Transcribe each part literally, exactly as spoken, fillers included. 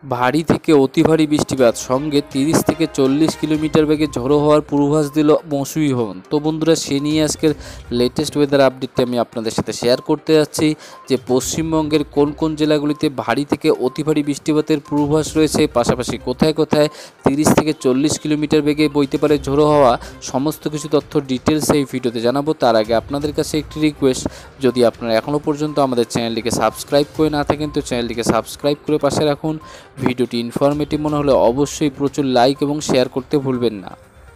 ভারী থেকে অতি ভারী বৃষ্টিপাত সঙ্গে তিরিশ থেকে চল্লিশ কিলোমিটার বেগে ঝড়ো হওয়ার পূর্বাভাস দিল মৌসুমি ভবন। তো বন্ধুরা, সে নিয়ে আজকের লেটেস্ট ওয়েদার আপডেটটি আমি আপনাদের সাথে শেয়ার করতে যাচ্ছি যে পশ্চিমবঙ্গের কোন কোন জেলাগুলিতে ভারী থেকে অতি ভারী বৃষ্টিপাতের পূর্বাভাস রয়েছে, পাশাপাশি কোথায় কোথায় তিরিশ থেকে চল্লিশ কিলোমিটার বেগে বইতে পারে ঝড়ো হওয়া, সমস্ত কিছু তথ্য ডিটেলস এই ভিডিওতে জানাবো। তার আগে আপনাদের কাছে একটি রিকোয়েস্ট, যদি আপনারা এখনও পর্যন্ত আমাদের চ্যানেলটিকে সাবস্ক্রাইব করে না থাকেন তো চ্যানেলটিকে সাবস্ক্রাইব করে পাশে রাখুন। ভিডিওটি ইনফরমেটিভ মনে হলে অবশ্যই প্রচুর লাইক এবং শেয়ার করতে ভুলবেন না।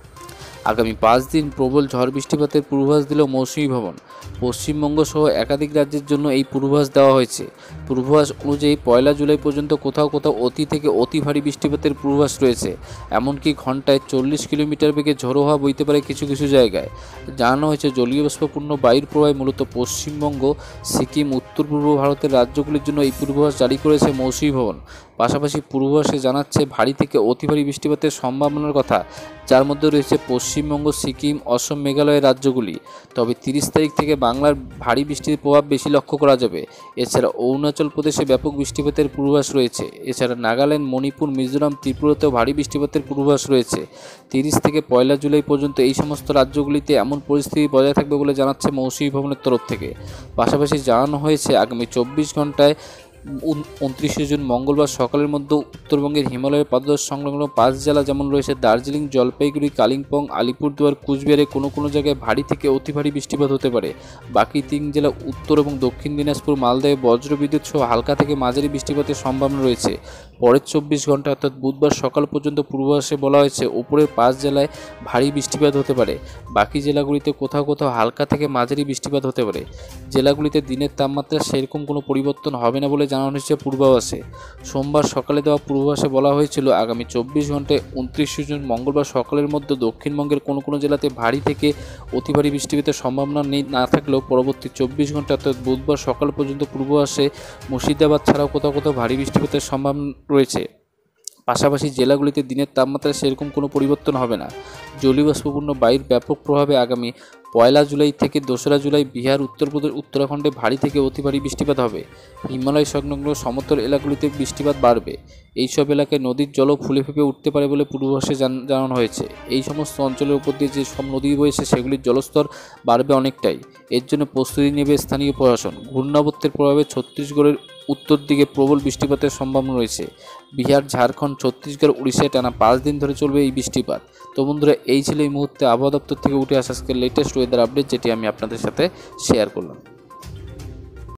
আগামী পাঁচ দিন প্রবল ঝড় বৃষ্টিপাতের পূর্বাভাস দিল মৌসুমি ভবন। পশ্চিমবঙ্গ সহ একাধিক রাজ্যের জন্য এই পূর্বাভাস দেওয়া হয়েছে। পূর্বাভাস অনুযায়ী পয়লা জুলাই পর্যন্ত কোথাও কোথাও অতি থেকে অতি ভারী বৃষ্টিপাতের পূর্বাভাস রয়েছে। এমনকি ঘন্টায় চল্লিশ কিলোমিটার বেগে ঝড়ো হওয়া বইতে পারে কিছু কিছু জায়গায়। জানানো হয়েছে জলীয় বাষ্পপূর্ণ বায়ুর প্রবাহে মূলত পশ্চিমবঙ্গ, সিকিম, উত্তর পূর্ব ভারতের রাজ্যগুলির জন্য এই পূর্বাভাস জারি করেছে মৌসুমি ভবন। পাশাপাশি পূর্বাভাসে জানাচ্ছে ভারী থেকে অতি ভারী বৃষ্টিপাতের সম্ভাবনার কথা, যার মধ্যে রয়েছে পশ্চিমবঙ্গ, সিকিম, অসম, মেঘালয়ের রাজ্যগুলি। তবে তিরিশ তারিখ থেকে বাংলার ভারী বৃষ্টির প্রভাব বেশি লক্ষ্য করা যাবে। এছাড়া অরুণাচল প্রদেশে ব্যাপক বৃষ্টিপাতের পূর্বাভাস রয়েছে। এছাড়া নাগাল্যান্ড, মণিপুর, মিজোরাম, ত্রিপুরাতেও ভারী বৃষ্টিপাতের পূর্বাভাস রয়েছে। তিরিশ থেকে পয়লা জুলাই পর্যন্ত এই সমস্ত রাজ্যগুলিতে এমন পরিস্থিতি বজায় থাকবে বলে জানাচ্ছে মৌসুমি ভবনের তরফ থেকে। পাশাপাশি জানানো হয়েছে আগামী চব্বিশ ঘন্টায় উনত্রিশে জুন মঙ্গলবার সকালের মধ্যে উত্তরবঙ্গের হিমালয়ের পাদদেশ সংলগ্ন পাঁচ জেলা যেমন রয়েছে দার্জিলিং, জলপাইগুড়ি, কালিম্পং, আলিপুরদুয়ার, কুচবিহারে কোনো কোনো জায়গায় ভারী থেকে অতি ভারী বৃষ্টিপাত হতে পারে। বাকি তিন জেলা উত্তর এবং দক্ষিণ দিনাজপুর, মালদায় বজ্রবিদ্যুৎ সহ হালকা থেকে মাঝারি বৃষ্টিপাতের সম্ভাবনা রয়েছে। পরের চব্বিশ ঘন্টা অর্থাৎ বুধবার সকাল পর্যন্ত পূর্বাভাসে বলা হয়েছে উপরের পাঁচ জেলায় ভারী বৃষ্টিপাত হতে পারে। বাকি জেলাগুলিতে কোথাও কোথাও হালকা থেকে মাঝারি বৃষ্টিপাত হতে পারে। জেলাগুলিতে দিনের তাপমাত্রা সেরকম কোনো পরিবর্তন হবে না বলে জানানো হয়েছে পূর্বাভাসে। সোমবার সকালে দেওয়া পূর্বাভাসে বলা হয়েছিল আগামী চব্বিশ ঘন্টায় উনত্রিশে জুন মঙ্গলবার সকালের মধ্যে দক্ষিণবঙ্গের কোনো কোনো জেলাতে ভারী থেকে অতি ভারী বৃষ্টিপাতের সম্ভাবনা নেই না থাকলেও পরবর্তী চব্বিশ ঘন্টা অর্থাৎ বুধবার সকাল পর্যন্ত পূর্বাভাসে মুর্শিদাবাদ ছাড়াও কোথাও কোথাও ভারী বৃষ্টিপাতের সম্ভাবনা রয়েছে। পাশাপাশি জেলাগুলিতে দিনের তাপমাত্রা সেরকম কোনো পরিবর্তন হবে না। জলীয় বাষ্পপূর্ণ বায়ুর ব্যাপক প্রভাবে আগামী পয়লা জুলাই থেকে দোসরা জুলাই বিহার, উত্তরপ্রদেশ, উত্তরাখণ্ডে ভারী থেকে অতি ভারী বৃষ্টিপাত হবে। হিমালয় সংলগ্ন সমতল এলাকাগুলিতে বৃষ্টিপাত বাড়বে। এইসব এলাকায় নদীর জলও ফুলে ফেঁপে উঠতে পারে বলে পূর্বাভাসে জানানো হয়েছে। এই সমস্ত অঞ্চলের উপর দিয়ে যে সব নদী বয়েছে সেগুলির জলস্তর বাড়বে অনেকটাই। এর জন্য প্রস্তুতি নেবে স্থানীয় প্রশাসন। ঘূর্ণাবর্তের প্রভাবে ছত্তিশগড়ের উত্তর দিকে প্রবল বৃষ্টিপাতের সম্ভাবনা রয়েছে। বিহার, ঝাড়খণ্ড, ছত্তিশগড়, উড়িষ্যায় টানা পাঁচ দিন ধরে চলবে এই বৃষ্টিপাত। তো বন্ধুরা, এই ছিল এই মুহূর্তে আবহাওয়া দপ্তর থেকে উঠে আসা আজকের লেটেস্ট ওয়েদার আপডেট, যেটি আমি আপনাদের সাথে শেয়ার করলাম।